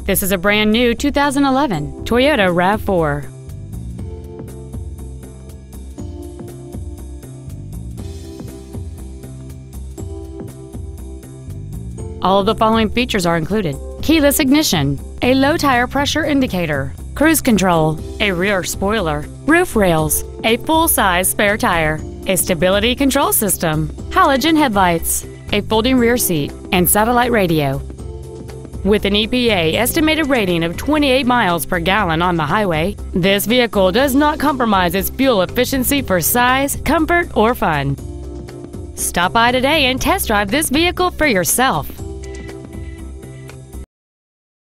This is a brand new 2011 Toyota RAV4. All of the following features are included: keyless ignition, a low tire pressure indicator, cruise control, a rear spoiler, roof rails, a full-size spare tire, a stability control system, halogen headlights, a folding rear seat, and satellite radio. With an EPA estimated rating of 28 miles per gallon on the highway, this vehicle does not compromise its fuel efficiency for size, comfort, or fun. Stop by today and test drive this vehicle for yourself.